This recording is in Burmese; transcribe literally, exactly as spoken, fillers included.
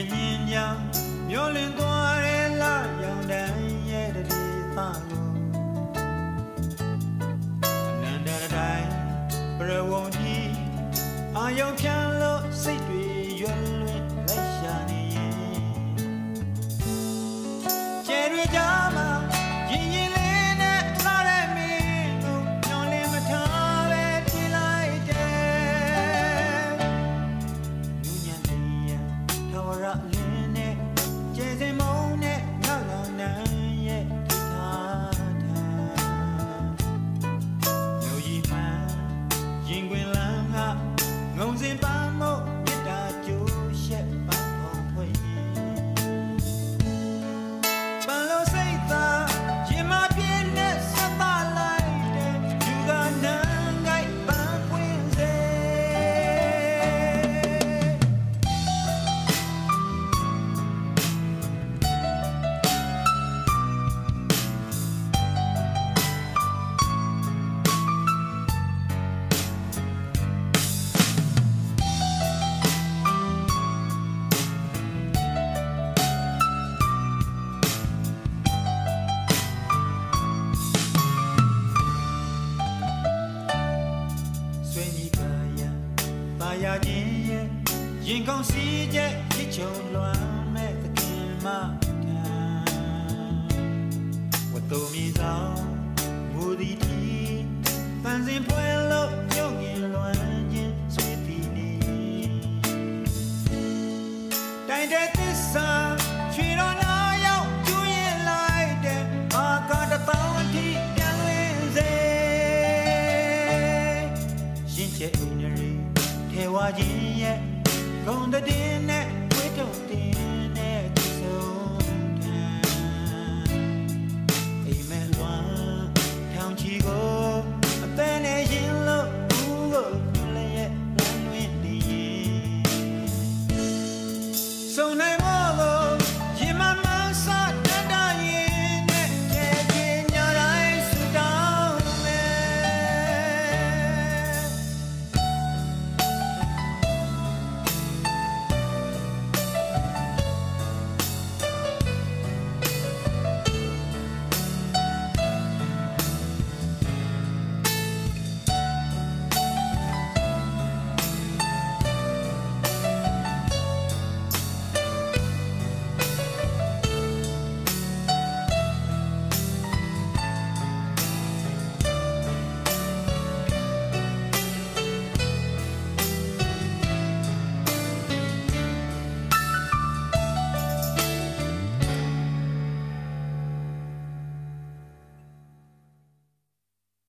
ရင်ညင်ကြောင်မျောလင်းသွားတဲ့လာရောင်တန်းရဲ့တတိသားကိုအနန္တတိုင်းပရဝုံကြီးအာယုံဖြန်းလို့စိတ်တွေရွယ်လွင်လက်ရှာနေရင်ကျဲတွေကြားမှာရင်ရင်လေးနဲ့လာတဲ့မင်းကိုမျောလင်းမထားပဲထင်လိုက်တယ်နူးညံ့နေရထဝရလင်းနဲ့ကျဲစင်မုံနဲ့နောက်လောင်နန်းရဲ့ထားထားမြို့ကြီးမှရင်ခွင်လမ်းကငုံစင်ပန်းမို့မြစ်တာကျိုးရှက်ပန်းဖုံဖွေပန်းလို့စိတ်သာရင်မပြင်းနဲ့ဆက်သလိုက်တဲ့ယူကနန်းကိုက်ပန်းပွင့်စေပါရခြင်းရဲ့ရင်ကောင်းစီးချက်ရစ်ချုံလွမ်းမဲ့သခင်မထံဝတ်တော်မြေဆောင်မူဒီတီပန်းစင်ပွဲလို့ညုံငင်လွမ်းခြင်းဆွေးတီနေတိုင်းတဲ့သစ္စာချွေတော်နာရောက်ကျူးရင်လိုက်တဲ့အာကာတတောင်းအထိပြန်လွင်စေရှင်ကျဲအိနေရီထဲဝါခြင်းရဲ့ဂုံတည်နဲ့ဝိတုံတင်နဲ့ကြဆုံးထံအိမ်မဲ့လွမ်းထောင်ချီကိုအသက်နဲ့ရင်လို့ဘူးကိုလည်းရဲ့လမ်းလွင်နေရင်စုံနိုင်